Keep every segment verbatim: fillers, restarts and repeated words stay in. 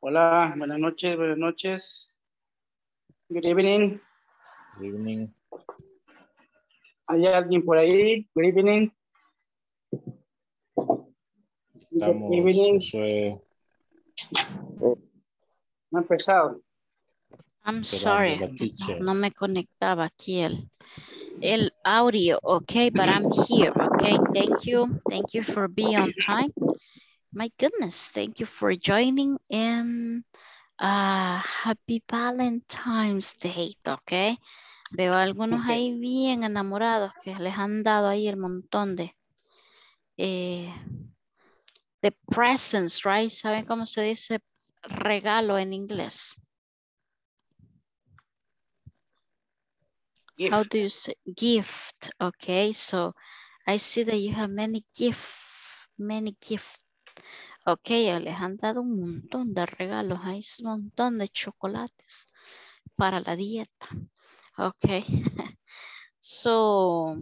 Hola, buenas noches, buenas noches. Good evening. Good evening. ¿Hay alguien por ahí? Good evening. Good Estamos, evening. Josué, No ha empezado. I'm esperando sorry, la teacher. no me conectaba aquí el, el audio, okay, but I'm here, okay, thank you, thank you for being on time. My goodness, thank you for joining and uh, happy Valentine's Day, okay. Veo a algunos Okay. ahí bien enamorados que les han dado ahí el montón de, eh, de presents, right? ¿Saben cómo se dice regalo en inglés? Gift. How do you say gift? Okay, so I see that you have many gifts, many gifts. Okay, les han dado un montón de regalos, hay un montón de chocolates para la dieta. Okay, so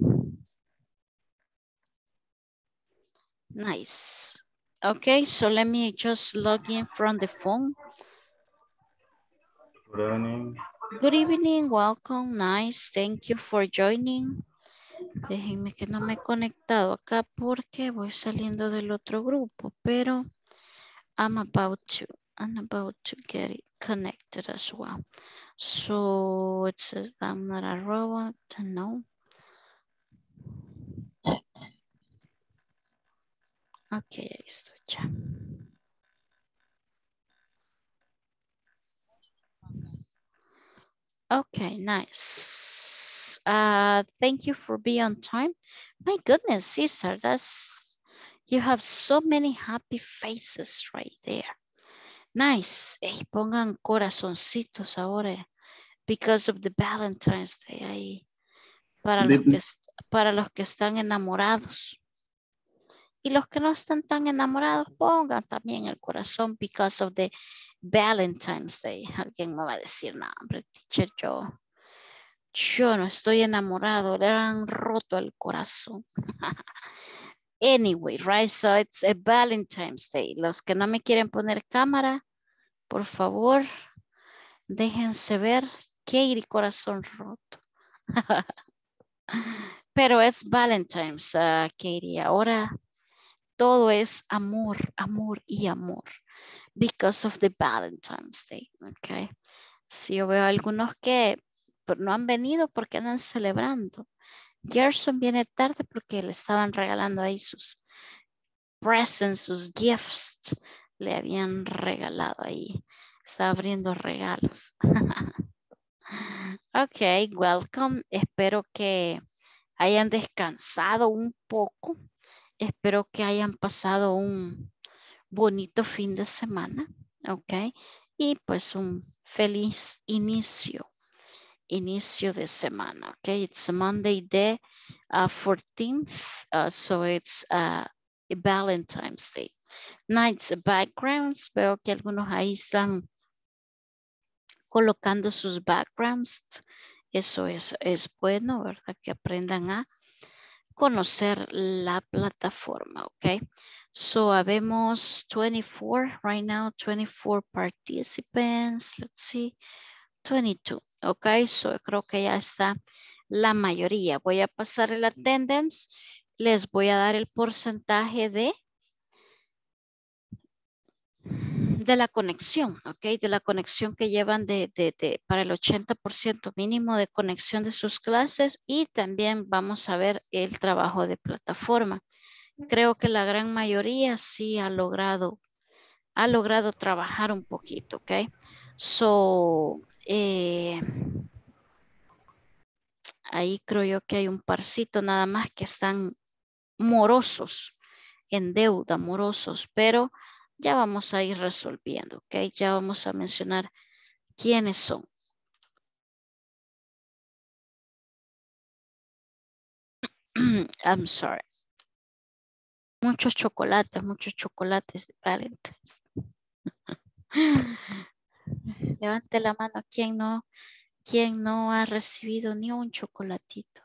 nice. Okay, so let me just log in from the phone. Good evening. Good evening, welcome, nice, thank you for joining. Déjenme que no me he conectado acá porque voy saliendo del otro grupo, pero I'm about to, I'm about to get it connected as well. So it says I'm not a robot, no. Ok, ahí estoy ya. Okay, nice. Uh, thank you for being on time. My goodness, Cesar, that's, you have so many happy faces right there. Nice. Ey, pongan corazoncitos ahora because of the Valentine's Day ahí. Para los que, para los que están enamorados. Y los que no están tan enamorados, pongan también el corazón because of the Valentine's Day. Alguien me va a decir, no, hombre, teacher, yo, yo no estoy enamorado, le han roto el corazón. Anyway, right, so it's a Valentine's Day. Los que no me quieren poner cámara, por favor, déjense ver. Katie, corazón roto. Pero es Valentine's, uh, Katie. Ahora todo es amor, amor y amor. Because of the Valentine's Day, okay. Si yo veo algunos que no han venido porque andan celebrando. Gerson viene tarde porque le estaban regalando ahí sus presents, sus gifts. Le habían regalado ahí. Está abriendo regalos. Ok, welcome. Espero que hayan descansado un poco. Espero que hayan pasado un bonito fin de semana. Ok. Y pues un feliz inicio. Inicio de semana. Ok. It's Monday the uh, fourteenth. Uh, so it's uh, Valentine's Day. Nights backgrounds. Veo que algunos ahí están colocando sus backgrounds. Eso es, es bueno, ¿verdad? Que aprendan a conocer la plataforma, ¿ok? So, habemos twenty-four right now, twenty-four participants. Let's see, twenty-two, ¿ok? So, creo que ya está la mayoría. Voy a pasar el attendance. Les voy a dar el porcentaje de de la conexión, ¿ok? De la conexión que llevan de, de, de, para el ochenta por ciento mínimo de conexión de sus clases y también vamos a ver el trabajo de plataforma. Creo que la gran mayoría sí ha logrado, ha logrado trabajar un poquito, ¿ok? So, eh, ahí creo yo que hay un parcito nada más que están morosos, en deuda, morosos, pero ya vamos a ir resolviendo, ¿ok? Ya vamos a mencionar quiénes son. I'm sorry. Muchos chocolates, muchos chocolates de Valentine's. Levante la mano quien no, quien no ha recibido ni un chocolatito.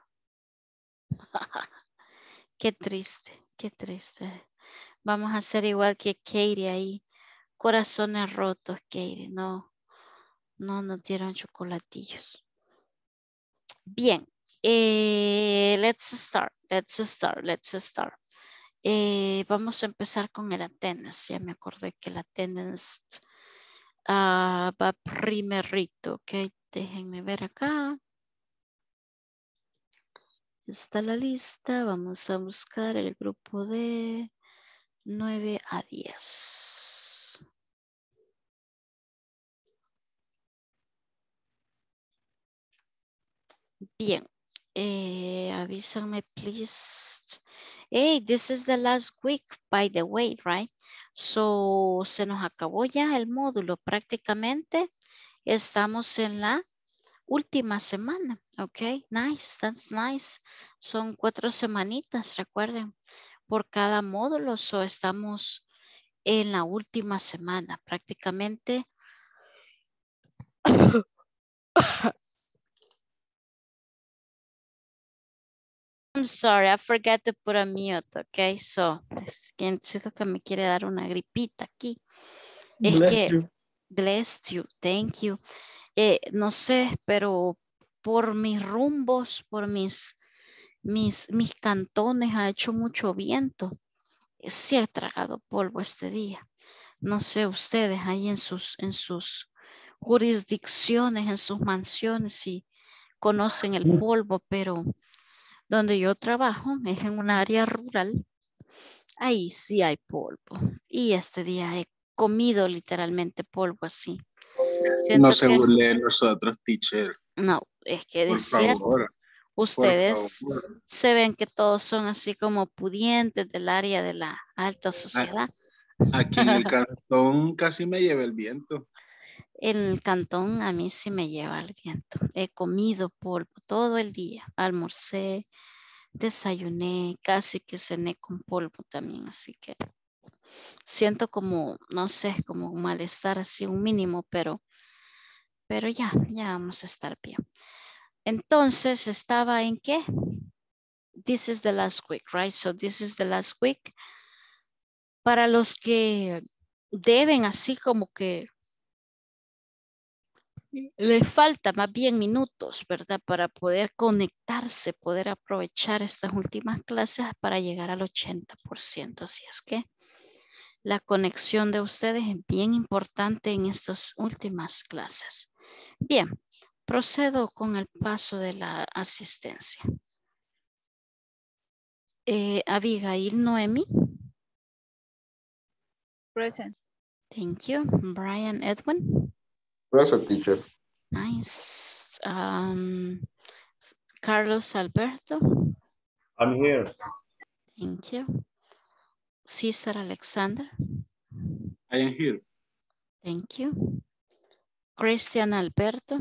Qué triste, qué triste. Vamos a hacer igual que Katie ahí. Corazones rotos, Katie. No, no nos dieron chocolatillos. Bien. Eh, let's start. Let's start. Let's start. Eh, vamos a empezar con el attendance. Ya me acordé que el attendance uh, va primerito. Ok, déjenme ver acá. Está la lista. Vamos a buscar el grupo de nueve a diez. Bien. Eh, avísame, please. Hey, this is the last week, by the way, right? So, se nos acabó ya el módulo prácticamente. Estamos en la última semana. Ok, nice, that's nice. Son cuatro semanitas, recuerden, por cada módulo. So, estamos en la última semana prácticamente. I'm sorry, I forgot to put a mute, okay? So, es que siento que me quiere dar una gripita aquí. Es Bless que, you. bless you, thank you. Eh, no sé, pero por mis rumbos, por mis, mis, mis cantones ha hecho mucho viento. Sí he tragado polvo este día. No sé ustedes ahí en sus, en sus jurisdicciones, en sus mansiones, si conocen el polvo, pero donde yo trabajo es en un área rural. Ahí sí hay polvo. Y este día he comido literalmente polvo así. No Siento se que burle de nosotros, teacher. no, es que de Por cierto, favor, por ustedes favor. se ven que todos son así como pudientes del área de la alta A- sociedad. Aquí en el cantón casi me lleva el viento. En el cantón a mí sí me lleva el viento. He comido polvo todo el día. Almorcé, desayuné, casi que cené con polvo también. Así que siento como, no sé, como un malestar así, un mínimo, pero, pero ya, ya vamos a estar bien. Entonces, ¿estaba en qué? This is the last week, right? So this is the last week. Para los que deben así como que les falta más bien minutos, ¿verdad? Para poder conectarse, poder aprovechar estas últimas clases para llegar al ochenta por ciento. Así es que la conexión de ustedes es bien importante en estas últimas clases. Bien, procedo con el paso de la asistencia. Eh, Abigail Noemi. Present. Thank you. Brian Edwin. Present, teacher. Nice. Um, Carlos Alberto. I'm here. Thank you. Cesar Alexander. I am here. Thank you. Christian Alberto.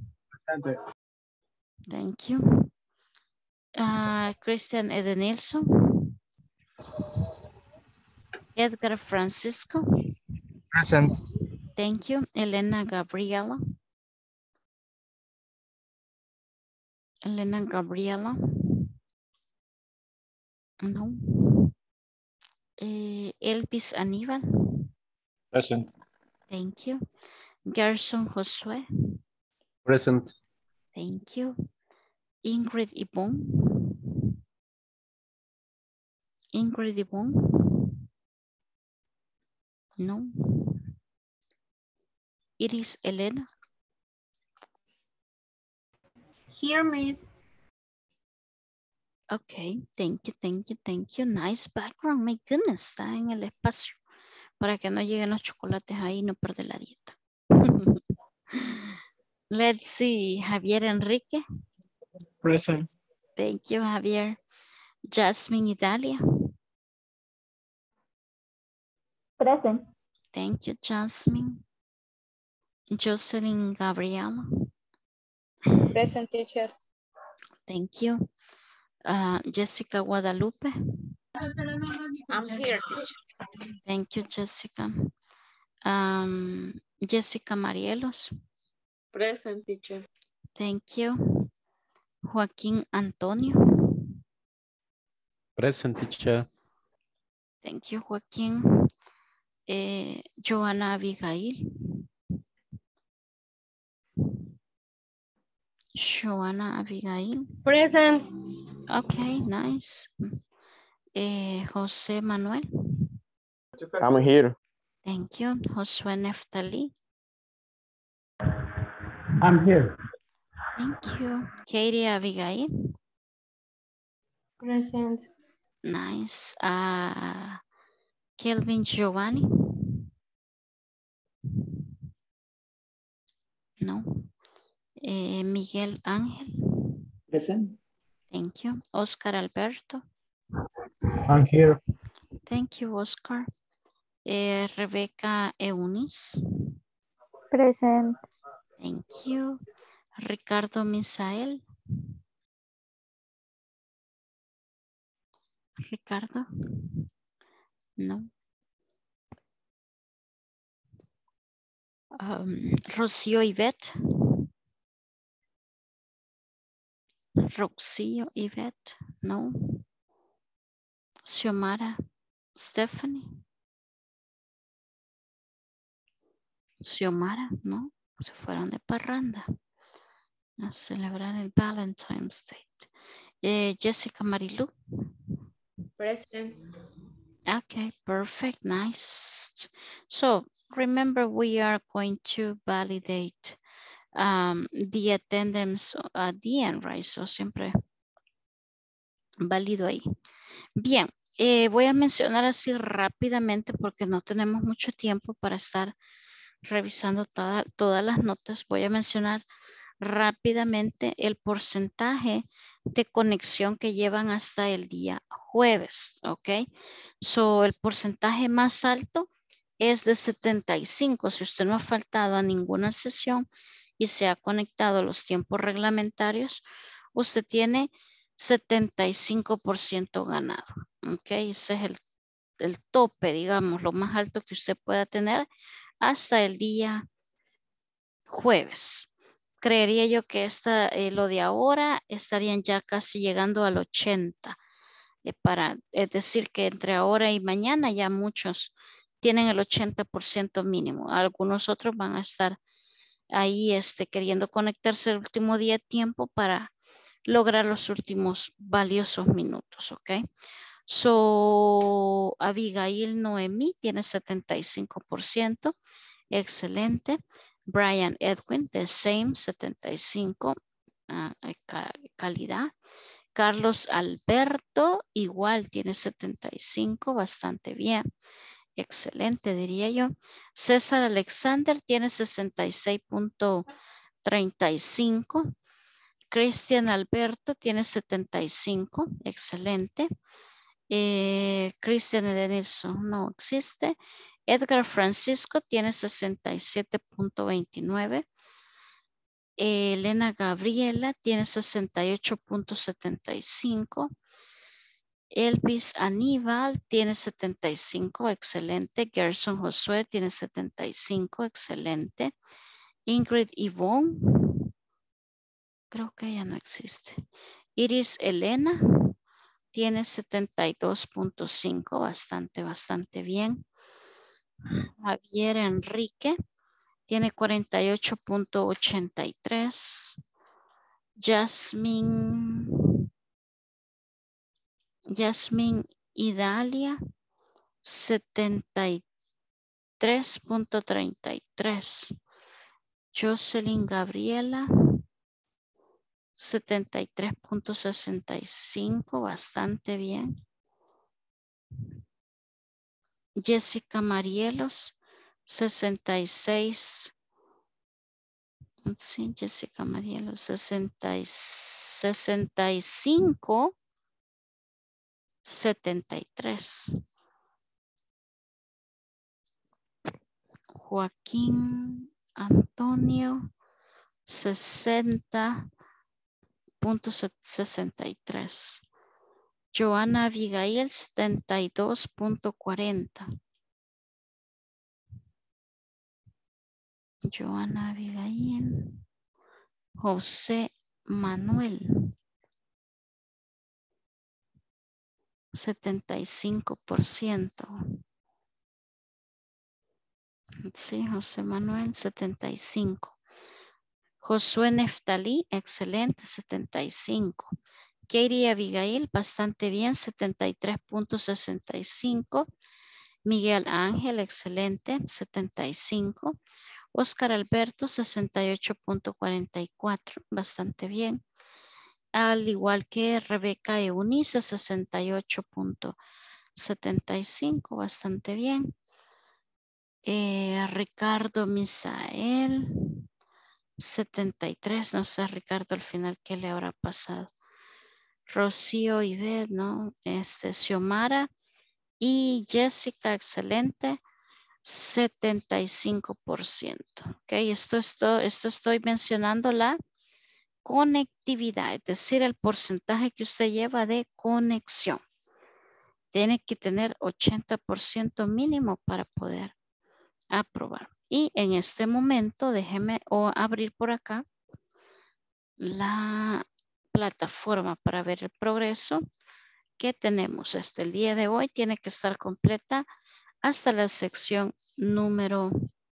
Thank you. Uh, Christian Edenilson. Edgar Francisco. Present. Thank you. Elena Gabriela. Elena Gabriela. No. Eh, Elvis Aníbal. Present. Thank you. Gerson Josué. Present. Thank you. Ingrid Yvonne. Ingrid Yvonne. No. Iris Elena. Hear me. Okay, thank you, thank you, thank you. Nice background, my goodness, está en el espacio para que no lleguen los chocolates ahí y no perder la dieta. Let's see, Javier Enrique. Present. Thank you, Javier. Jasmine Italia. Present. Thank you, Jasmine. Jocelyn Gabriela. Present, teacher. Thank you. Uh, Jessica Guadalupe. I'm here, teacher. Thank you, Jessica. Um, Jessica Marielos. Present, teacher. Thank you. Joaquín Antonio. Present, teacher. Thank you, Joaquín. Eh, Joana Abigail. Joana Abigail. Present. Okay, nice. Eh, José Manuel. I'm here. Thank you. Josué Neftali. I'm here. Thank you. Katie Abigail. Present. Nice. Uh, Kelvin Giovanni. No. Eh, Miguel Ángel. Present. Thank you. Oscar Alberto. I'm here. Thank you, Oscar. Eh, Rebecca Eunice. Present. Thank you. Ricardo Misael. Ricardo. No. Um, Rocío Ivette. Roxio Ivette. No. Xiomara Stephanie. Xiomara, no. Se fueron de parranda a celebrar el Valentine's Day. Eh, Jessica Marilu. Present. Okay, perfect, nice. So remember, we are going to validate um, the attendance at the end, right? So siempre válido ahí. Bien, eh, voy a mencionar así rápidamente porque no tenemos mucho tiempo para estar revisando toda, todas las notas. Voy a mencionar rápidamente el porcentaje de conexión que llevan hasta el día jueves, ¿ok? So, el porcentaje más alto es de setenta y cinco. Si usted no ha faltado a ninguna sesión y se ha conectado a los tiempos reglamentarios, usted tiene setenta y cinco por ciento ganado, ¿ok? Ese es el, el tope, digamos, lo más alto que usted pueda tener hasta el día jueves. Creería yo que esta, eh, lo de ahora estarían ya casi llegando al ochenta. Eh, para, es decir, que entre ahora y mañana ya muchos tienen el ochenta por ciento mínimo. Algunos otros van a estar ahí este, queriendo conectarse el último día de tiempo para lograr los últimos valiosos minutos, ¿ok? So, Abigail Noemí tiene setenta y cinco por ciento. Excelente. Brian Edwin, the same, setenta y cinco, uh, ca calidad. Carlos Alberto, igual tiene setenta y cinco, bastante bien. Excelente, diría yo. César Alexander tiene sesenta y seis punto treinta y cinco. Cristian Alberto tiene setenta y cinco, excelente. Eh, Cristian Edenilson no existe. Edgar Francisco tiene sesenta y siete punto veintinueve. Eh, Elena Gabriela tiene sesenta y ocho punto setenta y cinco. Elvis Aníbal tiene setenta y cinco, excelente. Gerson Josué tiene setenta y cinco, excelente. Ingrid Yvonne, creo que ella no existe. Iris Elena tiene setenta y dos punto cinco, bastante, bastante bien. Javier Enrique tiene cuarenta y ocho punto ochenta y tres. Jasmine, Jasmine Idalia, setenta y tres punto treinta y tres. Jocelyn Gabriela, setenta y tres punto sesenta y cinco, bastante bien. Jessica Marielos, sesenta y seis. Sí, Jessica Marielos, sesenta y, sesenta y cinco, setenta y tres. Joaquín Antonio, sesenta punto sesenta y tres. Joana Abigail, setenta y dos punto cuarenta. Joana Abigail. José Manuel, setenta y cinco por ciento. Sí, José Manuel, setenta y cinco. Josué Neftalí, excelente, setenta y cinco. Katie Abigail, bastante bien, setenta y tres punto sesenta y cinco. Miguel Ángel, excelente, setenta y cinco. Oscar Alberto, sesenta y ocho punto cuarenta y cuatro, bastante bien. Al igual que Rebeca Eunice, sesenta y ocho punto setenta y cinco, bastante bien. Eh, Ricardo Misael, setenta y tres, no sé Ricardo al final qué le habrá pasado. Rocío Ivette, ¿no? Este, Xiomara y Jessica, excelente, setenta y cinco por ciento. Ok, esto, esto, esto estoy mencionando la conectividad, es decir, el porcentaje que usted lleva de conexión. Tiene que tener ochenta por ciento mínimo para poder aprobar. Y en este momento, déjeme o abrir por acá la plataforma para ver el progreso que tenemos hasta el día de hoy. Tiene que estar completa hasta la sección número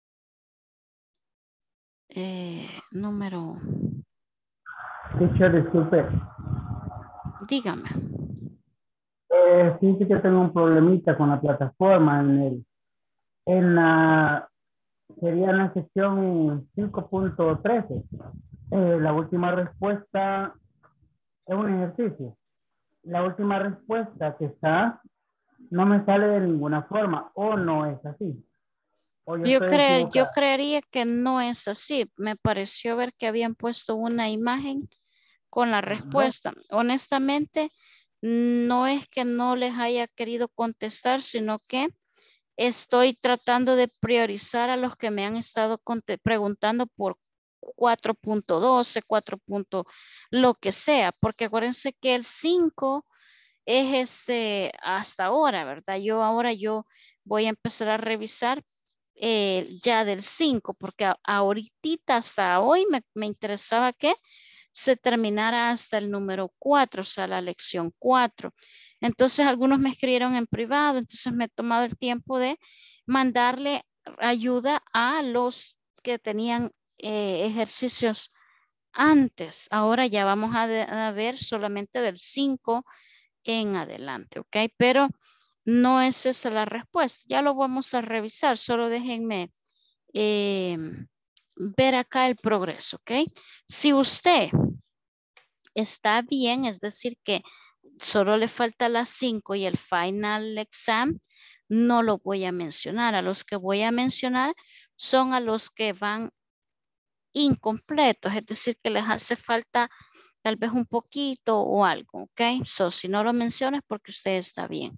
eh, número Teacher, disculpe. dígame. Eh, fíjese que tengo un problemita con la plataforma en el, en la, sería en la sección cinco punto trece. Eh, la última respuesta es un ejercicio. La última respuesta que está no me sale de ninguna forma, o no es así. O yo Yo, estoy cre yo equivocado. creería que no es así. Me pareció ver que habían puesto una imagen con la respuesta. Honestamente, no es que no les haya querido contestar, sino que estoy tratando de priorizar a los que me han estado preguntando por cuatro punto doce, cuatro. Lo que sea, porque acuérdense que el cinco es este hasta ahora, ¿verdad? Yo ahora yo voy a empezar a revisar eh, ya del cinco, porque a, ahorita hasta hoy me, me interesaba que se terminara hasta el número cuatro, o sea, la lección cuatro. Entonces algunos me escribieron en privado, entonces me he tomado el tiempo de mandarle ayuda a los que tenían eh, ejercicios antes. Ahora ya vamos a, de, a ver solamente del cinco en adelante, ¿ok? Pero no es esa la respuesta. Ya lo vamos a revisar, solo déjenme eh, ver acá el progreso, ¿ok? Si usted está bien, es decir que solo le falta las cinco y el final exam, no lo voy a mencionar. A los que voy a mencionar son a los que van incompletos, es decir que les hace falta tal vez un poquito o algo, ¿ok? So, si no lo mencionas porque usted está bien.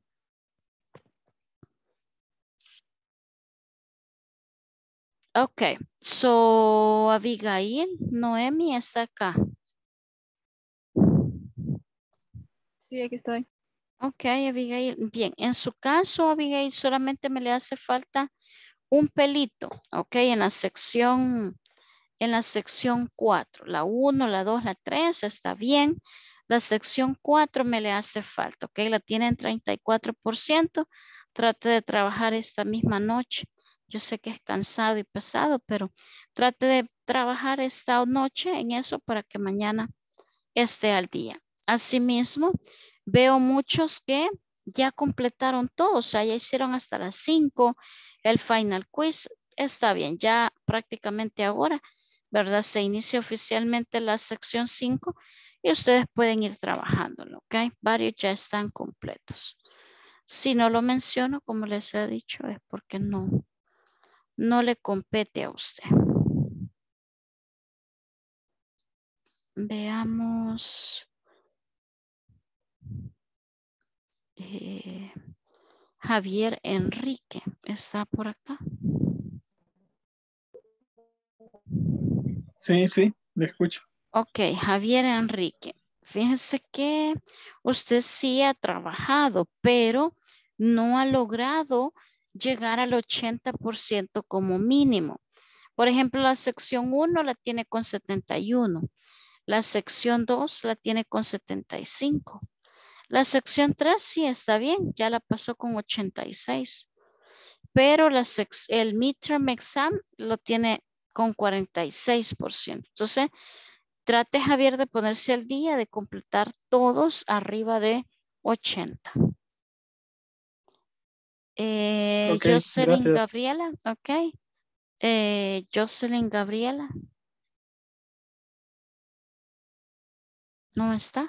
Ok, so Abigail, Noemi está acá. Sí, aquí estoy. Ok, Abigail, bien. En su caso, Abigail, solamente me le hace falta un pelito, ok, en la sección, en la sección cuatro. La uno, la dos, la tres está bien. La sección cuatro me le hace falta, ok, la tiene en treinta y cuatro por ciento. Trate de trabajar esta misma noche. Yo sé que es cansado y pesado, pero trate de trabajar esta noche en eso para que mañana esté al día. Asimismo, veo muchos que ya completaron todo, o sea, ya hicieron hasta las cinco, el final quiz, está bien, ya prácticamente ahora, ¿verdad? Se inicia oficialmente la sección cinco y ustedes pueden ir trabajándolo, ¿ok? Varios ya están completos. Si no lo menciono, como les he dicho, es porque no, no le compete a usted. Veamos. Eh, Javier Enrique está por acá. Sí, sí, le escucho. Ok, Javier Enrique. Fíjese que usted sí ha trabajado, pero no ha logrado llegar al ochenta por ciento como mínimo. Por ejemplo, la sección uno la tiene con setenta y uno. La sección dos la tiene con setenta y cinco. La sección tres sí está bien, ya la pasó con ochenta y seis. pero la sex- el midterm exam lo tiene con cuarenta y seis por ciento. Entonces, trate, Javier, de ponerse al día, de completar todos arriba de ochenta. Eh, Ok, Jocelyn gracias. Gabriela, ok. Eh, Jocelyn Gabriela. ¿No está?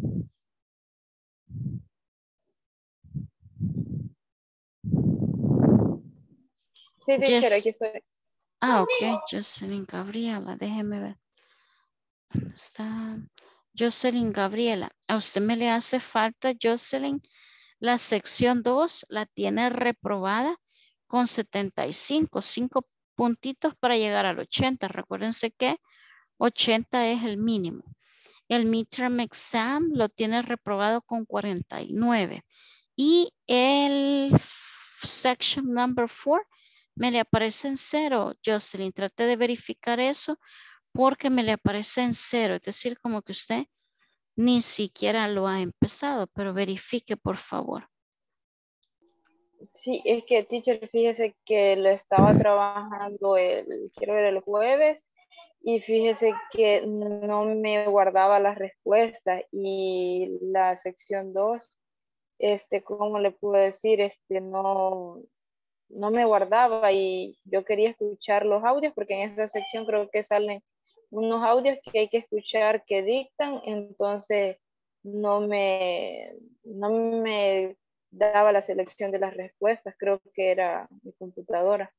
Sí, teacher, Yes. aquí estoy. Ah, ok, Jocelyn Gabriela, déjeme ver. ¿Dónde está? Jocelyn Gabriela. A usted me le hace falta, Jocelyn, la sección dos la tiene reprobada con setenta y cinco, cinco puntitos para llegar al ochenta. Recuérdense que ochenta es el mínimo. El midterm exam lo tiene reprobado con cuarenta y nueve. Y el section number four me le aparece en cero. Jocelyn, trate de verificar eso porque me le aparece en cero. Es decir, como que usted ni siquiera lo ha empezado, pero verifique, por favor. Sí, es que, teacher, fíjese que lo estaba trabajando el, quiero ver, el jueves, y fíjese que no me guardaba las respuestas y la sección dos, este, ¿cómo le puedo decir? Este, no, no me guardaba y yo quería escuchar los audios porque en esa sección creo que salen unos audios que hay que escuchar que dictan, entonces no me, no me daba la selección de las respuestas, creo que era mi computadora.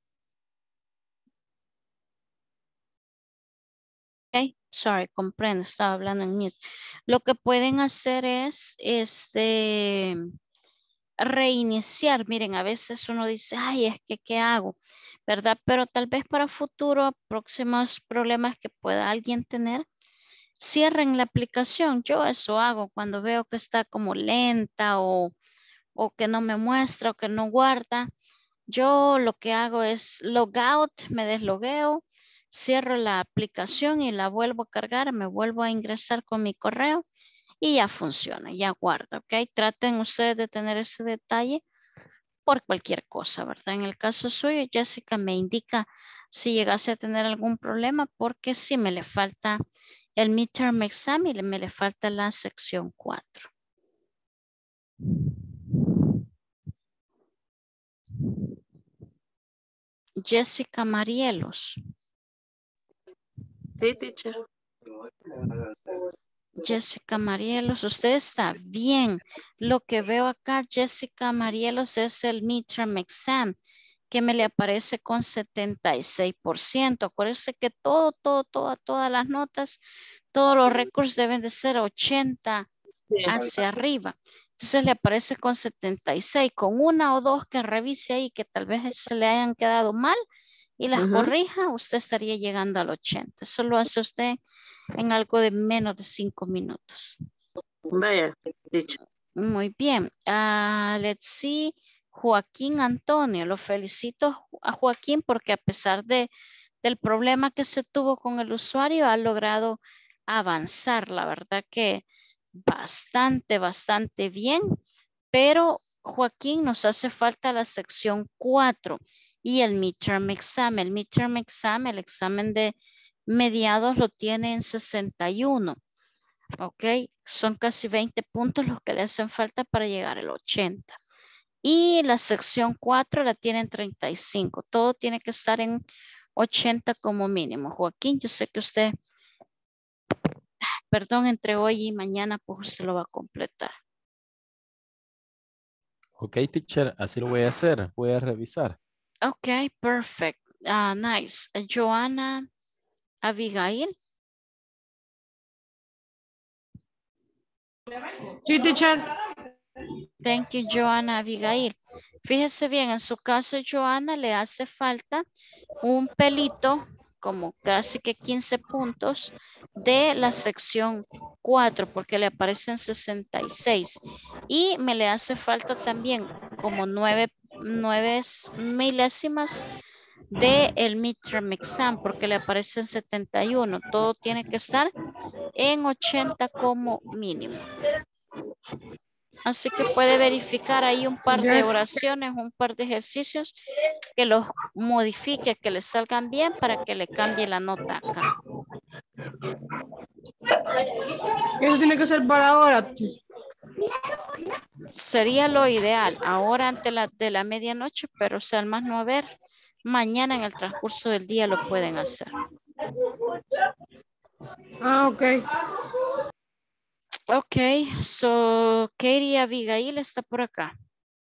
Ok, sorry, comprendo, estaba hablando en mute. Lo que pueden hacer es, este, reiniciar. Miren, a veces uno dice, ay, es que, ¿qué hago? ¿Verdad? Pero tal vez para futuro, próximos problemas que pueda alguien tener, cierren la aplicación. Yo eso hago cuando veo que está como lenta o, o que no me muestra o que no guarda. Yo lo que hago es logout, me deslogueo, cierro la aplicación y la vuelvo a cargar, me vuelvo a ingresar con mi correo y ya funciona, ya guarda, ¿ok? Traten ustedes de tener ese detalle por cualquier cosa, ¿verdad? En el caso suyo, Jessica me indica si llegase a tener algún problema porque sí me le falta el midterm exam y le- me le falta la sección cuatro. Jessica Marielos. Sí, teacher. Jessica Marielos, usted está bien. Lo que veo acá, Jessica Marielos, es el midterm exam que me le aparece con setenta y seis por ciento. Acuérdese que todo, todo, todo, todas las notas, todos los récords deben de ser ochenta hacia arriba. Entonces le aparece con setenta y seis, con una o dos que revise ahí que tal vez se le hayan quedado mal y las Ujú. corrija, usted estaría llegando al ochenta. Eso lo hace usted en algo de menos de cinco minutos. Vaya, teacher. Muy bien. Ah, let's see. Joaquín Antonio, lo felicito a Joaquín porque a pesar de, del problema que se tuvo con el usuario, ha logrado avanzar. La verdad que bastante, bastante bien. Pero Joaquín, nos hace falta la sección cuatro y el midterm exam. El midterm exam, el examen de mediados lo tiene en sesenta y uno. Ok, son casi veinte puntos los que le hacen falta para llegar al ochenta. Y la sección cuatro la tiene en treinta y cinco. Todo tiene que estar en ochenta como mínimo. Joaquín, yo sé que usted, perdón, entre hoy y mañana, pues usted lo va a completar. Ok, teacher, así lo voy a hacer. Voy a revisar. Ok, perfect. Ah, nice. Joana Abigail. Sí, teacher. Thank you, Joana Abigail. Fíjese bien, en su caso, Joana, le hace falta un pelito, como casi que quince puntos, de la sección cuatro, porque le aparecen sesenta y seis. Y me le hace falta también como nueve, nueve milésimas de el midterm exam, porque le aparecen setenta y uno. Todo tiene que estar en ochenta como mínimo. Así que puede verificar ahí un par de oraciones, un par de ejercicios que los modifique, que le salgan bien para que le cambie la nota acá. Eso tiene que ser para ahora. Sería lo ideal, ahora antes la, de la medianoche, pero o sea, al más no haber, mañana en el transcurso del día lo pueden hacer. Ah, ok. Ok, so Katie Abigail está por acá.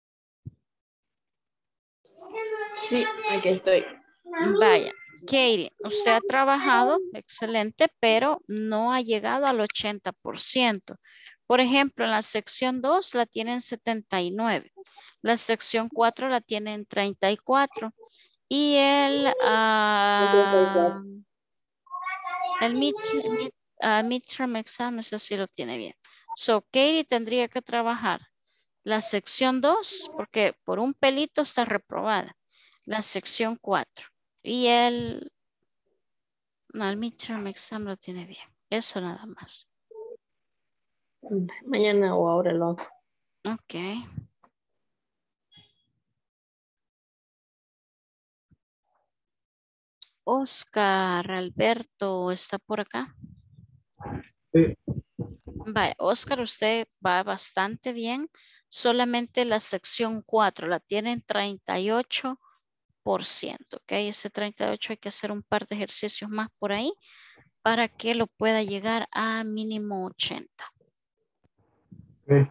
Sí, aquí estoy. Vaya, Katie, usted ha trabajado, excelente, pero no ha llegado al ochenta por ciento. Por ejemplo, en la sección dos la tienen setenta y nueve, la sección cuatro la tienen treinta y cuatro y el, uh, el mid, mid, uh, midterm exam, eso sí lo tiene bien. So, Katie tendría que trabajar la sección dos, porque por un pelito está reprobada, la sección cuatro y el, no, el midterm exam lo tiene bien. Eso nada más. Mañana o ahora lo hago. Ok. Oscar Alberto está por acá. Sí. Vaya, Oscar, usted va bastante bien. Solamente la sección cuatro la tienen treinta y ocho por ciento. Ok, ese treinta y ocho hay que hacer un par de ejercicios más por ahí para que lo pueda llegar a mínimo ochenta. Sí.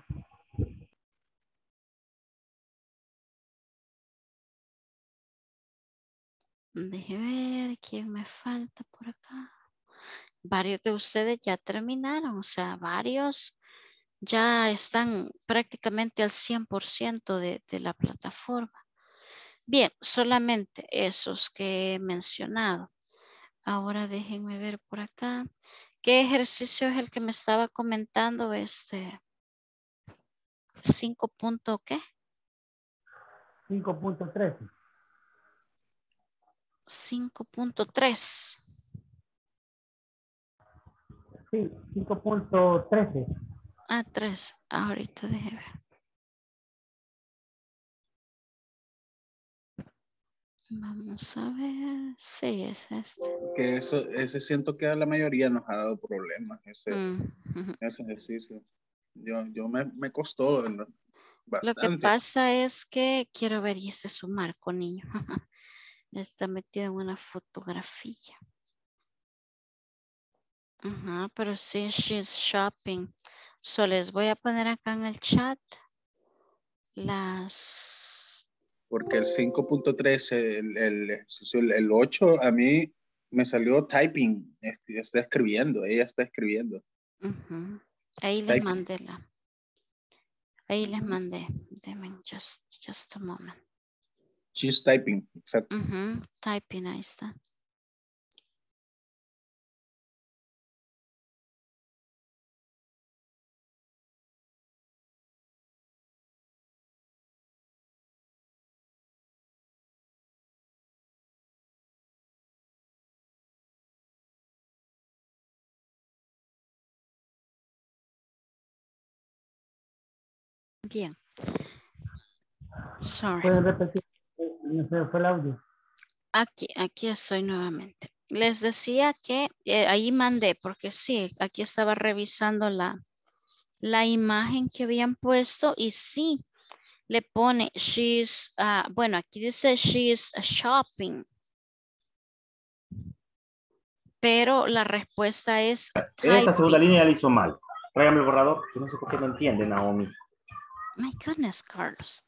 Deje ver quién me falta por acá. Varios de ustedes ya terminaron, o sea, varios ya están prácticamente al cien por ciento de, de la plataforma. Bien, solamente esos que he mencionado. Ahora déjenme ver por acá. ¿Qué ejercicio es el que me estaba comentando? Este cinco punto ¿qué? cinco punto trece. cinco punto tres. Sí, cinco punto trece. Ah, tres. Ahorita déjeme ver. Vamos a ver. Sí, es este. Que eso, ese siento que a la mayoría nos ha dado problemas, ese, Mm, ujú. ese ejercicio. Yo, yo me, me costó ¿no? Lo que bastante. pasa es que quiero ver y ese es su marco, niño. Está metido en una fotografía. Ajá, pero sí, she's shopping. So les voy a poner acá en el chat las... Porque el cinco punto trece, el, el, ejercicio, el, el ocho, a mí me salió typing. Está escribiendo, ella está escribiendo. Ujú. Ahí les Typing. mandé la... Ahí les mandé. Denme just, just a moment. She's typing, exacto. Ujú, typing, ahí está. Bien. Sorry. ¿Pueden repetir? No sé, fue el audio. Aquí, aquí estoy nuevamente. Les decía que eh, ahí mandé, porque sí, aquí estaba revisando la, la imagen que habían puesto y sí, le pone, she's, uh, bueno, aquí dice she's shopping. Pero la respuesta es En esta segunda typing. línea la hizo mal. Tráigame el borrador, que no sé por qué no entiende, Naomi. My goodness, Carlos.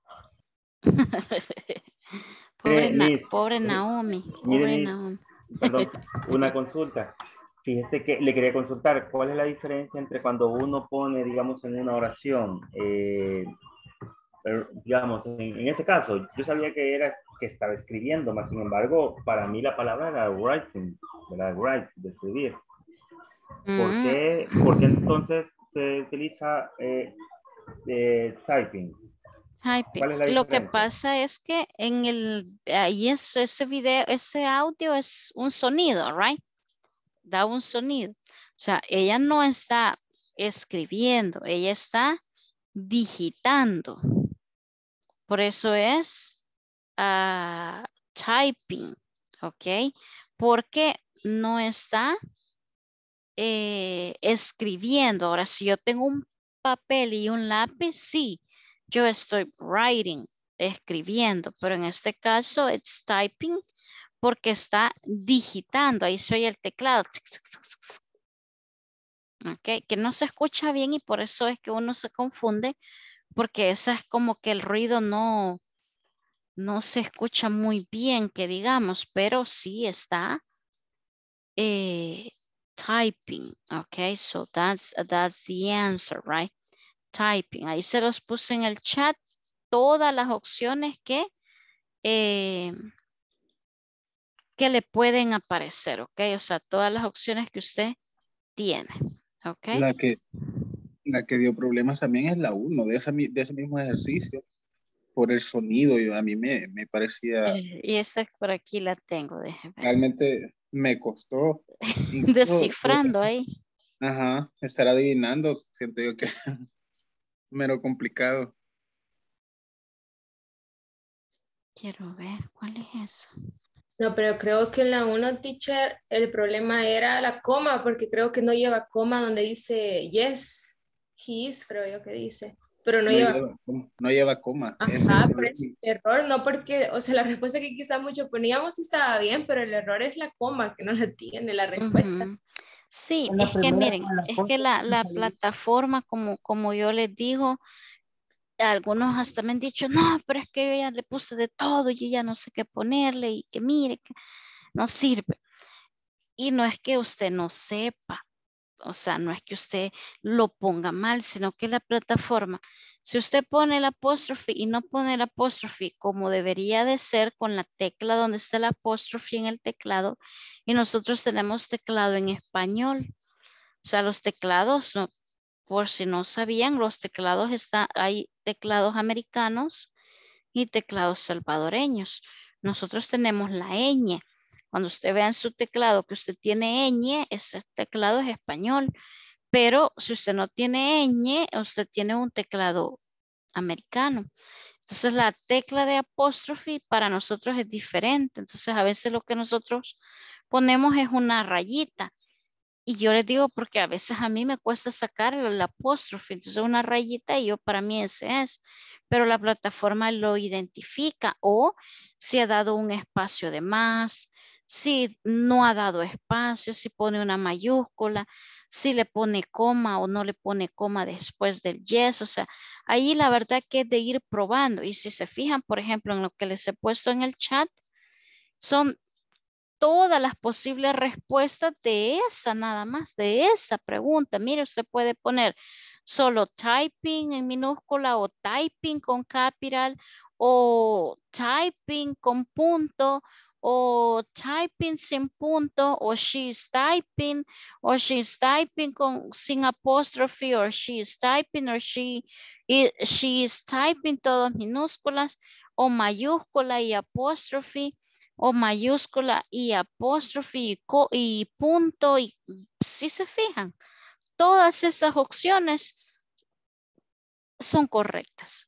Pobre, Mire, Na- Miss, pobre eh, Naomi, mire, pobre Miss, Naomi. perdón, una consulta. Fíjese que le quería consultar, ¿cuál es la diferencia entre cuando uno pone, digamos, en una oración, eh, er, digamos, en, en ese caso, yo sabía que era que estaba escribiendo, más sin embargo, para mí la palabra era writing, ¿verdad? Write, de escribir. ¿Por Mm, qué, por qué entonces se utiliza eh, eh, typing? typing. ¿Cuál es la Lo que diferencia? pasa es que en el, ahí es, ese video, ese audio es un sonido, right? Da un sonido. O sea, ella no está escribiendo, ella está digitando. Por eso es uh, typing, ¿ok? Porque no está eh, escribiendo. Ahora, si yo tengo un papel y un lápiz, sí, yo estoy writing, escribiendo, pero en este caso it's typing porque está digitando. Ahí se oye el teclado. Ok, que no se escucha bien y por eso es que uno se confunde porque esa es como que el ruido no, no se escucha muy bien, que digamos, pero sí está eh, typing. Ok, so that's, that's the answer, right? Typing. Ahí se los puse en el chat todas las opciones que, eh, que le pueden aparecer, ok? O sea, todas las opciones que usted tiene, ok? La que, la que dio problemas también es la uno, de, esa, mi- de ese mismo ejercicio, por el sonido. Yo, a mí me, me parecía, Eh, y esa por aquí la tengo, déjeme ver. realmente me costó, incluso, Descifrando ahí. ajá, estar adivinando, siento yo que mero complicado. Quiero ver, ¿cuál es eso? No, pero creo que en la uno, teacher, el problema era la coma, porque creo que no lleva coma donde dice yes, he is, creo yo que dice, pero no No lleva. lleva, no lleva coma. Ese es Ajá, el pero es problema. error, no porque, o sea, la respuesta que quizá mucho poníamos sí estaba bien, pero el error es la coma, que no la tiene la respuesta. Ujú. Sí, En la es que primera miren, con la es que foto la, que la salió. plataforma, como, como yo les digo, algunos hasta me han dicho, no, pero es que yo ya le puse de todo, yo ya no sé qué ponerle y que mire, que no sirve. Y no es que usted no sepa, o sea, no es que usted lo ponga mal, sino que la plataforma, si usted pone el apóstrofe y no pone el apóstrofe como debería de ser con la tecla donde está el apóstrofe en el teclado, y nosotros tenemos teclado en español, o sea, los teclados, no, por si no sabían, los teclados están, hay teclados americanos y teclados salvadoreños. Nosotros tenemos la ñ. Cuando usted vea en su teclado que usted tiene ñ, ese teclado es español. Pero si usted no tiene ñ, usted tiene un teclado americano. Entonces la tecla de apóstrofe para nosotros es diferente. Entonces a veces lo que nosotros ponemos es una rayita. Y yo les digo porque a veces a mí me cuesta sacar el, el apóstrofe, entonces una rayita y yo para mí ese es, pero la plataforma lo identifica o si ha dado un espacio de más, si no ha dado espacio, si pone una mayúscula, si le pone coma o no le pone coma después del yes, o sea, ahí la verdad que es de ir probando y si se fijan, por ejemplo, en lo que les he puesto en el chat, son todas las posibles respuestas de esa nada más, de esa pregunta. Mire, usted puede poner solo typing en minúscula o typing con capital o typing con punto o typing sin punto o she's typing o she's typing con sin apóstrofe o she's typing o she, i- she is typing todas minúsculas o mayúscula y apóstrofe o mayúscula y apóstrofe y, co- y punto y si se fijan, todas esas opciones son correctas.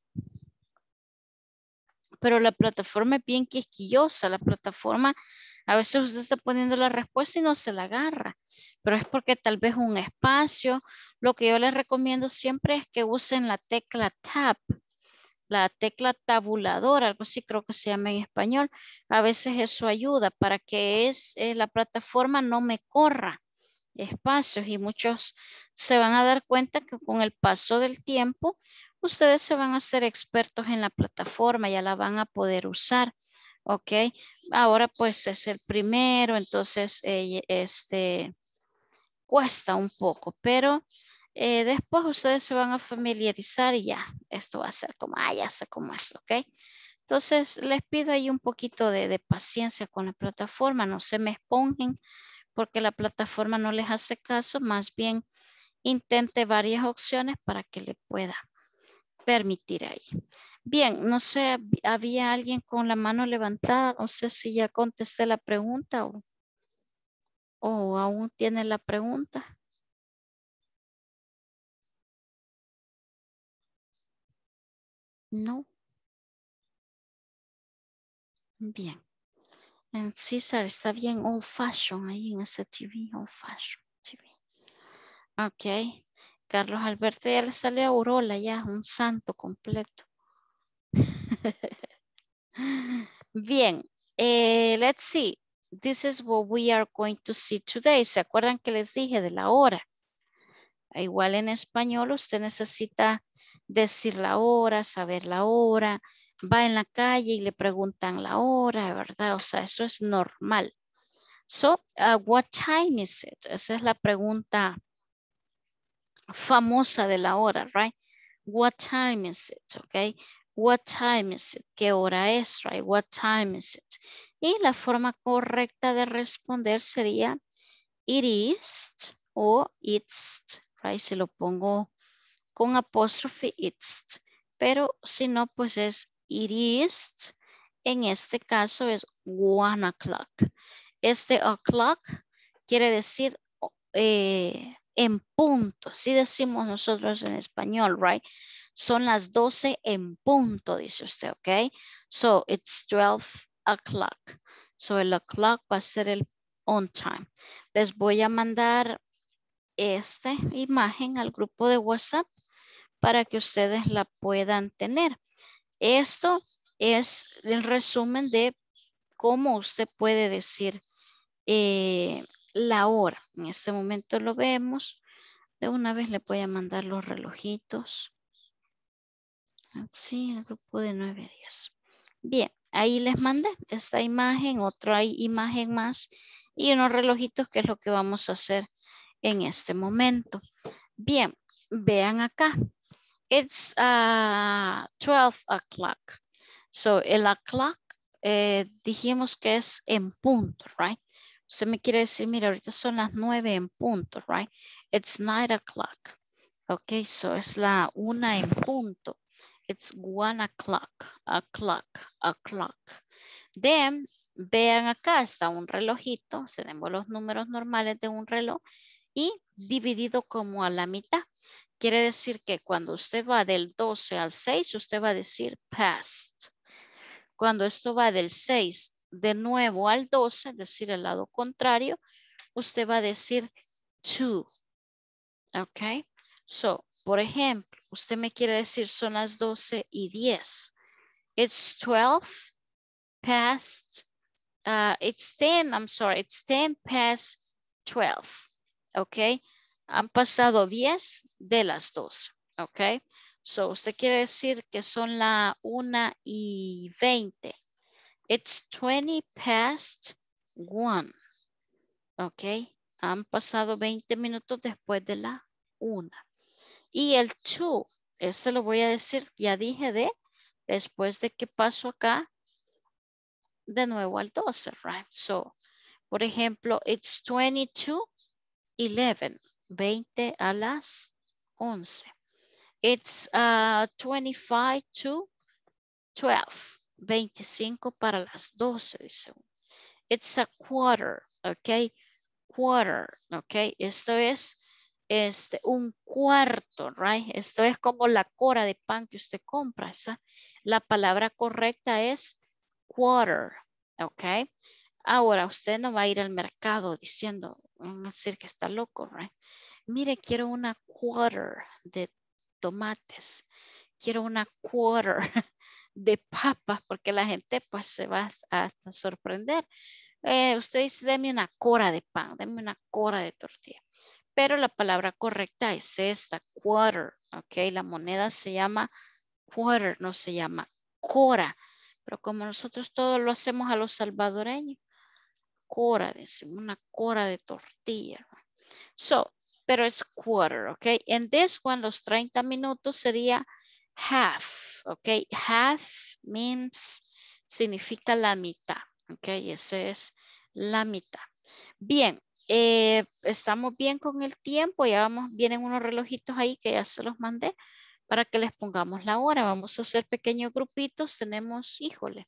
Pero la plataforma es bien quisquillosa, la plataforma a veces usted está poniendo la respuesta y no se la agarra, pero es porque tal vez un espacio, lo que yo les recomiendo siempre es que usen la tecla tab, la tecla tabulador, algo así creo que se llama en español. A veces eso ayuda para que es, eh, la plataforma no me corra espacios y muchos se van a dar cuenta que con el paso del tiempo ustedes se van a ser expertos en la plataforma, ya la van a poder usar. Ok, ahora pues es el primero, entonces eh, este cuesta un poco, pero eh, después ustedes se van a familiarizar y ya, esto va a ser como, ah, ya sé cómo es, ¿ok? Entonces les pido ahí un poquito de, de paciencia con la plataforma, no se me esponjen porque la plataforma no les hace caso, más bien intente varias opciones para que le pueda permitir ahí. Bien, no sé, había alguien con la mano levantada, no sé si ya contesté la pregunta o, o aún tiene la pregunta. No. Bien. En César está bien old fashion ahí en ese T V, old fashion T V. Ok. Carlos Alberto ya le sale a Aurora ya, un santo completo. Bien. Eh, let's see. This is what we are going to see today. ¿Se acuerdan que les dije de la hora? Igual en español usted necesita decir la hora, saber la hora. Va en la calle y le preguntan la hora, ¿verdad? O sea, eso es normal. So, uh, what time is it? Esa es la pregunta famosa de la hora, right? What time is it? Okay. What time is it? ¿Qué hora es, right? What time is it? Y la forma correcta de responder sería it is o it's, right? Si lo pongo con apóstrofe, it's. Pero si no, pues es it is. En este caso es one o'clock. Este o'clock quiere decir eh, en punto. Así decimos nosotros en español, right? Son las doce en punto, dice usted, ok? So, it's twelve o'clock. So, el o'clock va a ser el on time. Les voy a mandar esta imagen al grupo de WhatsApp para que ustedes la puedan tener. Esto es el resumen de cómo usted puede decir eh, la hora. En este momento lo vemos. De una vez le voy a mandar los relojitos. Así, el grupo de nueve a diez. Bien, ahí les mandé esta imagen, otra imagen más y unos relojitos que es lo que vamos a hacer en este momento. Bien, vean acá. It's uh, twelve o'clock. So, el o'clock eh, dijimos que es en punto, right? Usted me quiere decir, mira, ahorita son las nueve en punto, right? It's nine o'clock. Ok, so es la una en punto. It's one o'clock, o'clock, o'clock. Then, vean acá, está un relojito. Tenemos los números normales de un reloj y dividido como a la mitad. Quiere decir que cuando usted va del doce al seis, usted va a decir past. Cuando esto va del seis de nuevo al doce, es decir, el lado contrario, usted va a decir to. Ok. So, por ejemplo, usted me quiere decir son las doce y diez. It's twelve past, uh, it's ten, I'm sorry, it's ten past twelve. Ok. Han pasado diez de las doce. Ok. So, usted quiere decir que son la una y veinte. It's twenty past one. Ok. Han pasado veinte minutos después de la una. Y el two, ese lo voy a decir, ya dije de, después de que paso acá, de nuevo al doce, right? So, por ejemplo, it's twenty-two eleven, veinte a las once. It's uh, twenty-five to twelve, veinticinco para las doce, dice. It's a quarter, ok, quarter, ok, esto es este, un cuarto, right? Esto es como la cora de pan que usted compra, esa. La palabra correcta es quarter, ok. Ahora, usted no va a ir al mercado diciendo, van a decir que está loco, right? Mire, quiero una quarter de tomates. Quiero una quarter de papas porque la gente pues se va a hasta sorprender. Eh, usted dice, deme una cora de pan, deme una cora de tortilla. Pero la palabra correcta es esta, quarter, ok. La moneda se llama quarter, no se llama cora. Pero como nosotros todos lo hacemos a los salvadoreños, cora, decimos una cora de tortilla. So, pero es quarter, ok. En this one, los treinta minutos sería half, ok. Half means, significa la mitad, ok. Ese es la mitad. Bien, eh, estamos bien con el tiempo. Ya vamos, vienen unos relojitos ahí que ya se los mandé para que les pongamos la hora. Vamos a hacer pequeños grupitos. Tenemos, híjole,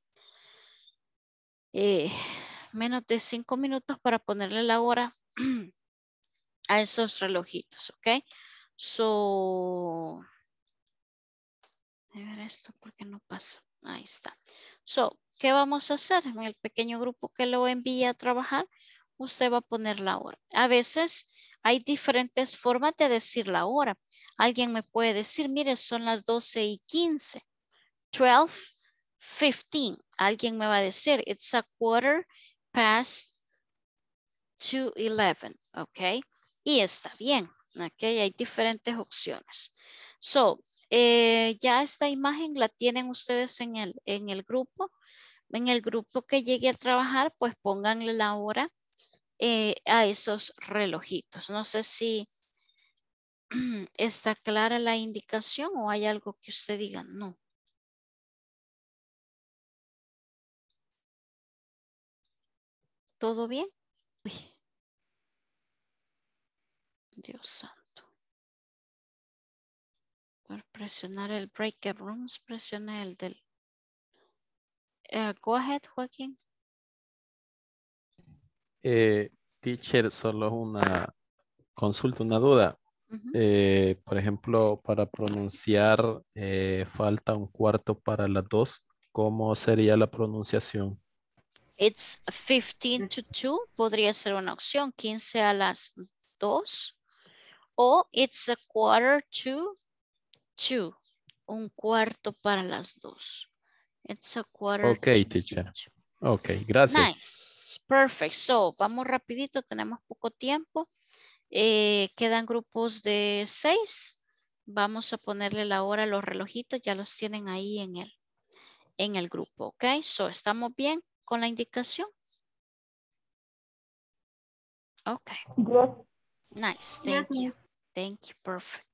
eh, menos de cinco minutos para ponerle la hora a esos relojitos, ok. So, a ver esto porque no pasa. Ahí está. So, ¿qué vamos a hacer? En el pequeño grupo que lo envía a trabajar, usted va a poner la hora. A veces hay diferentes formas de decir la hora. Alguien me puede decir, mire, son las doce y quince. twelve fifteen. Alguien me va a decir, it's a quarter past to eleven. Ok. Y está bien. Ok. Hay diferentes opciones. So, eh, ya esta imagen la tienen ustedes en el, en el grupo. En el grupo que llegue a trabajar, pues pónganle la hora eh, a esos relojitos. No sé si está clara la indicación o hay algo que usted diga no. ¿Todo bien? Uy. Dios santo. Por presionar el breaker rooms, presione el del... Uh, go ahead, Joaquín. Eh, teacher, solo una consulta, una duda. Uh-huh. Eh, por ejemplo, para pronunciar eh, falta un cuarto para las dos, ¿cómo sería la pronunciación? It's fifteen to two, podría ser una opción, quince a las dos. O it's a quarter to two, un cuarto para las dos. It's a quarter Ok, to teacher. two. Ok, gracias. Nice, perfect. So, vamos rapidito, tenemos poco tiempo. Eh, quedan grupos de seis. Vamos a ponerle la hora a los relojitos, ya los tienen ahí en el, en el grupo, ok. So, ¿estamos bien con la indicación? Ok. Yes. Nice, Yes, thank you. miss. Thank you, perfect.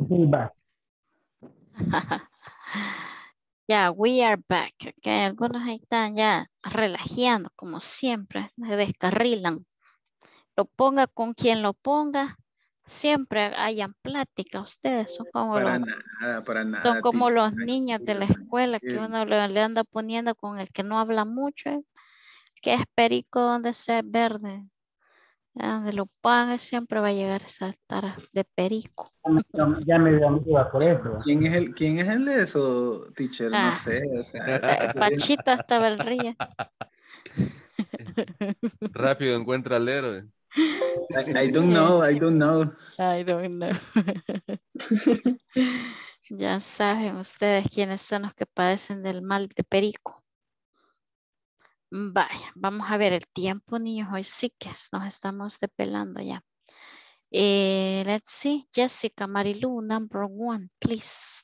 be back. Ya, we are back. Okay, algunos ahí están ya relajeando como siempre, se descarrilan. Lo ponga con quien lo ponga, siempre hayan plática. Ustedes son como Para los, nada, para son nada, como teacher. los niños de la escuela que uno le, le anda poniendo con el que no habla mucho, ¿eh? Que es perico donde sea verde. Donde lo ponga siempre va a llegar a saltar de perico. Ya me dio amiga por eso. ¿Quién es el, quién es el de eso, teacher? No Ah, sé, o sea. eh, Pachito hasta Belría. Rápido encuentra al héroe. I, I don't know, I don't know. I don't know. Ya saben ustedes quiénes son los que padecen del mal de perico. Vaya, vamos a ver el tiempo, niños. Hoy sí que nos estamos depelando ya. Eh, let's see. Jessica Marilu, number one, please.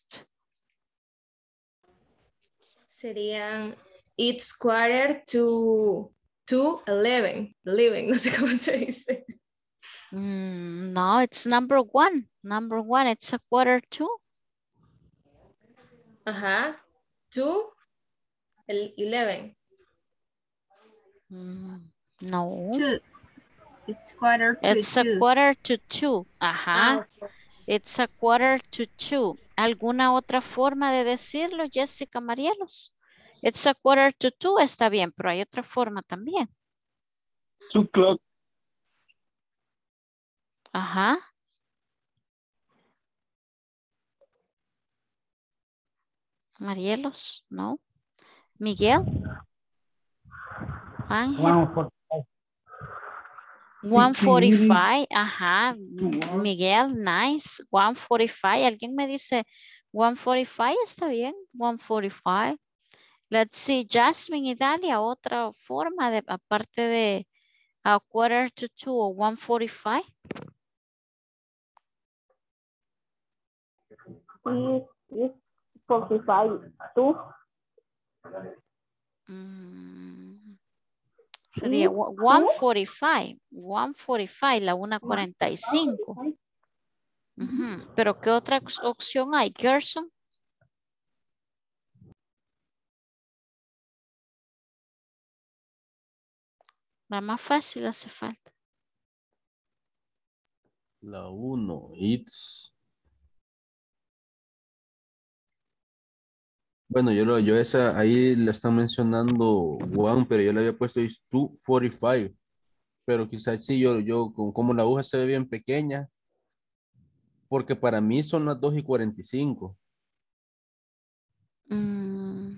Serían it's quarter to to eleven. eleven, no sé cómo se dice. Mm, no, it's number one. Number one, it's a quarter to. Ajá. To el eleven. Mm, no. Two. It's quarter to It's a two. quarter to two. Ajá. Ah, ok. It's a quarter to two. ¿Alguna otra forma de decirlo, Jessica Marielos? It's a quarter to two, está bien, pero hay otra forma también. Two o'clock. Ajá. Marielos, no. Miguel. Ángel. one forty-five, ajá. Miguel, nice. one forty-five, alguien me dice one forty-five, está bien. one forty-five. Let's see, Jasmine y Dalia, otra forma de, aparte de a quarter to two o one forty-five. It's forty-five, two. Mm, sería one forty-five, one forty-five, la una cuarenta y cinco. Uh-huh. Pero ¿qué otra opción hay, Gerson? La más fácil hace falta. La uno, it's. Bueno, yo, lo, yo esa, ahí le están mencionando one, pero yo le había puesto is two forty-five. Pero quizás sí, yo, yo con, como la aguja se ve bien pequeña, porque para mí son las dos y cuarenta y cinco. Mm,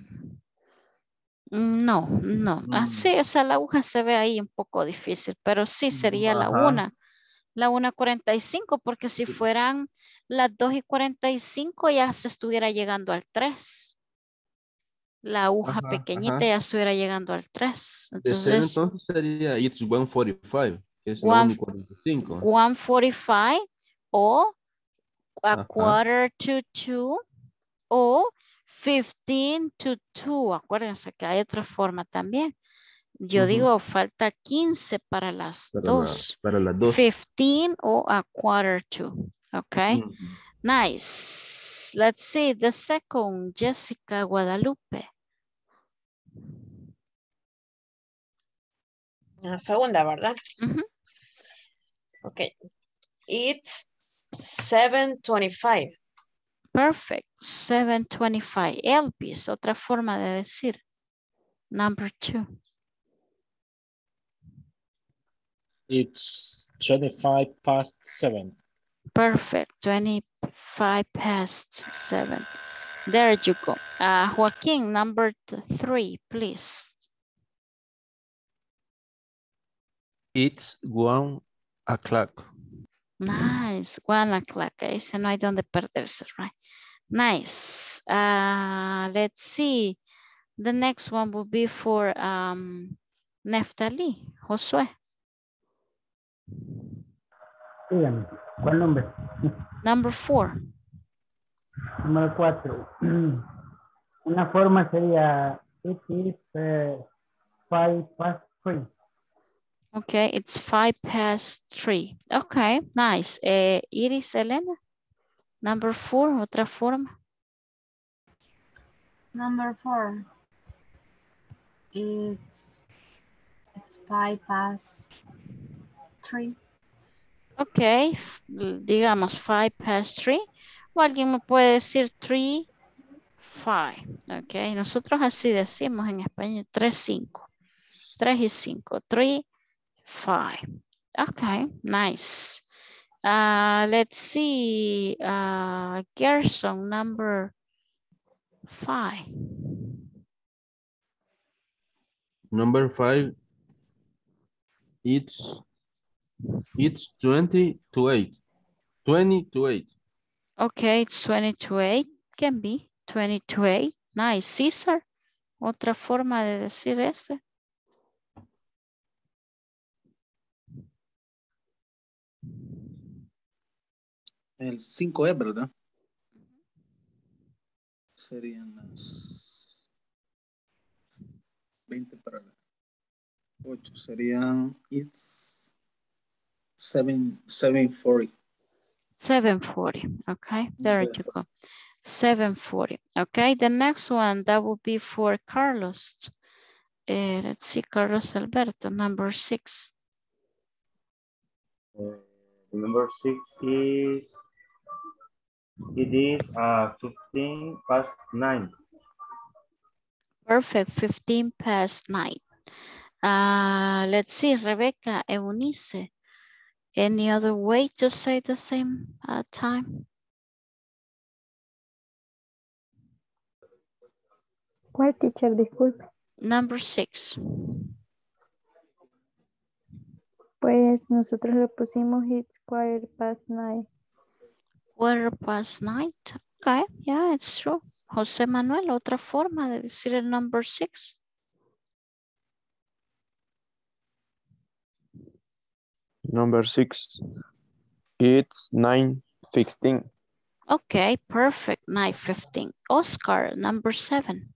no, no. Mm. Así, o sea, la aguja se ve ahí un poco difícil, pero sí sería la Ajá. una. La una cuarenta y cinco, porque si fueran las dos y cuarenta y cinco ya se estuviera llegando al tres. La aguja Ajá, pequeñita ajá. ya estuviera llegando al tres. De ser Entonces, entonces sería it's one forty-five, que es la one, una y cuarenta y cinco. one forty-five o a Ajá. quarter to two o fifteen to two. Acuérdense que hay otra forma también. Yo Ujú. digo, falta quince para las Para, la, dos. para las dos. fifteen o a quarter to. Okay. Ujú. Nice. Let's see the second, Jessica Guadalupe. La segunda, ¿verdad? Uh-huh. Ok. It's seven twenty-five. Perfect. seven twenty-five. Elvis, otra forma de decir. Number two. It's twenty-five past seven. Perfect. twenty-five past seven. There you go. Uh, Joaquin, number three, please. It's one o'clock. Nice. One o'clock. Ese no hay donde perderse, right? Nice. Uh, let's see. The next one will be for um, Neftali, Josué. Dígame, ¿cuál nombre? Number four. Número cuatro. Una forma sería it is uh, five past three. Okay, it's five past three. Okay, nice. Uh, Iris Elena, Number four, otra forma. Number four. It's it's five past three. Ok, digamos five past three. O alguien me puede decir three, five. Ok, nosotros así decimos en español tres, cinco. tres y cinco. three, five. Ok, nice. Uh, let's see. Uh, Gerson, number five. Number five, it's it's twenty to eight. twenty to eight. Okay, it's twenty to eight. Can be twenty to eight. Nice. César, otra forma de decir ese. El cinco es, ¿verdad? Serían las veinte para las ocho. Serían it's seven, seven forty. seven forty. Okay, there you go. seven forty. Okay, the next one that will be for Carlos. Uh, let's see, Carlos Alberto, number six. Uh, number six is, it is uh, fifteen past nine. Perfect, fifteen past nine. Uh, let's see, Rebecca, Eunice. Any other way to say the same uh, time? ¿Cuál, teacher? Disculpe. Number six. Pues nosotros le pusimos it's quarter past nine. Quarter past nine. Okay, yeah, it's true. José Manuel, otra forma de decir el number six. Number six, it's nine fifteen. Okay, perfect, nine fifteen. Oscar, number seven.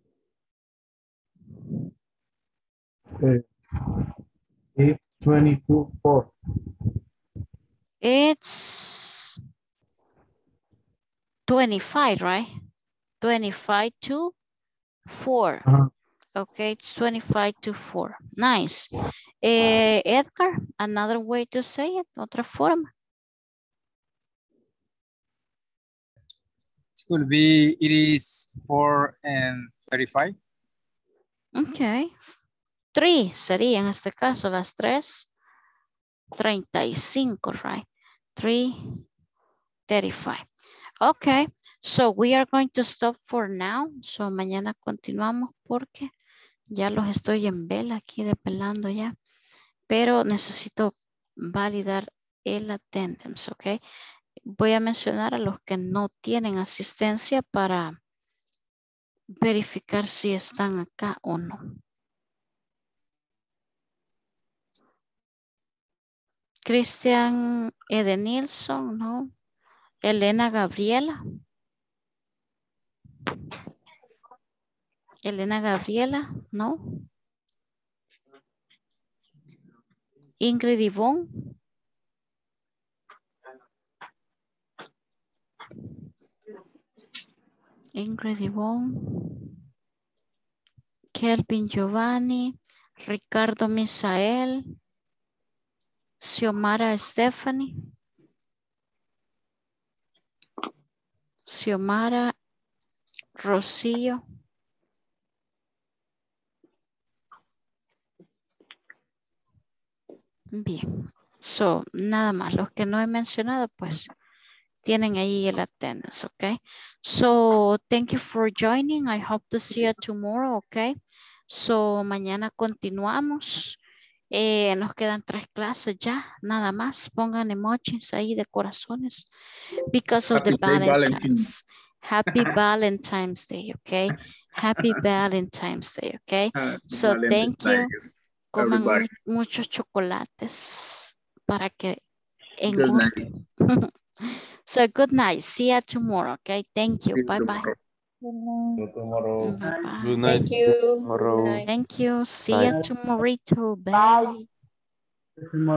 Okay. It's twenty-two four. It's twenty-five, right? twenty-five to four. Uh-huh. Okay, it's twenty-five to four. Nice. Eh, Edgar, another way to say it, otra forma. It could be, it is four and thirty-five. Okay. Three sería en este caso las tres. treinta y cinco, right? three thirty-five. Okay, so we are going to stop for now. So mañana continuamos porque ya los estoy en vela aquí depelando ya. Pero necesito validar el attendance, ok. Voy a mencionar a los que no tienen asistencia para verificar si están acá o no. Cristian Edenilson, no. Elena Gabriela. Elena Gabriela, no. Ingrid Ivonne. Ingrid Ivonne. Kelvin Giovanni. Ricardo Misael. Xiomara Stephanie. Xiomara Rocío. Bien, so nada más, los que no he mencionado pues tienen ahí el attendance, okay? So thank you for joining, I hope to see you tomorrow, okay? So mañana continuamos, eh, nos quedan tres clases ya, nada más, pongan emojis ahí de corazones, because of Happy the Day, Valentine's. Happy Valentine's Day, okay? Happy Valentine's Day, okay? Happy So thank you. Valentine's, Coman mu everybody. muchos chocolates para que Good engorden. So good night. See you tomorrow. Okay. Thank you. See you Bye bye. See you tomorrow. Bye bye. Good night. Thank you. Tomorrow. Good night. Thank you. See Bye. you tomorrow. Bye. Bye.